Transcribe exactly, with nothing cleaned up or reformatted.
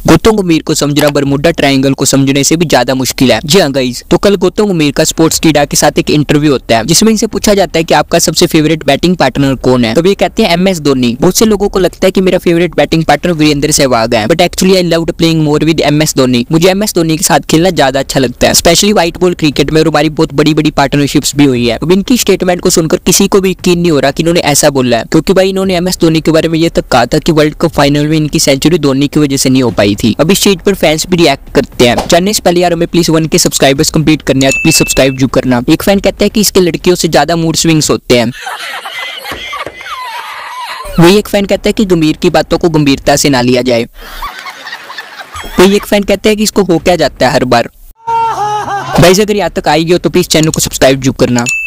गौतम गंभीर को समझना बरमुडा ट्रायंगल को समझने से भी ज्यादा मुश्किल है। जी हाँ गाइस, तो कल गौतम गंभीर का स्पोर्ट्स कीड़ा के साथ एक इंटरव्यू होता है जिसमें इनसे पूछा जाता है कि आपका सबसे फेवरेट बैटिंग पार्टनर कौन है। तो ये कहते हैं एम एस धोनी। बहुत से लोगों को लगता है कि मेरा favourite batting partner Virender Sehwag है, but actually I loved playing more with M S Dhoni. मुझे एम एस धोनी के साथ खेलना ज्यादा अच्छा लगता है, स्पेशली व्हाइट बॉल क्रिकेट में। और हमारी बहुत बड़ी बड़ी पार्टनरशिप्स भी हुई है। अब इनकी स्टेटमेंट को सुनकर किसी को भी यकीन नहीं हो रहा कि इन्होंने ऐसा बोला है, क्योंकि भाई इन्होंने एम एस धोनी के बारे में ये तक कहा था कि वर्ल्ड कप फाइनल में इनकी सेंचुरी धोनी की वजह से नहीं हो पाई थी। अब इस चीज पर फैंस भी रिएक्ट करते हैं। जानने से पहले यार हमें please one K subscribers complete करने हैं, तो प्लीज सब्सक्राइब जरूर करना। एक फैन कहता है कि इसके लड़कियों से ज्यादा मूड स्विंग्स होते हैं। वही एक फैन कहता है कि गंभीर की बातों को गंभीरता से ना लिया जाए। वही एक फैन कहता है कि इसको हो क्या जाता है हर बार। गाइस अगर यहाँ तक आई हो तो प्लीज चैनल को सब्सक्राइब जरूर करना।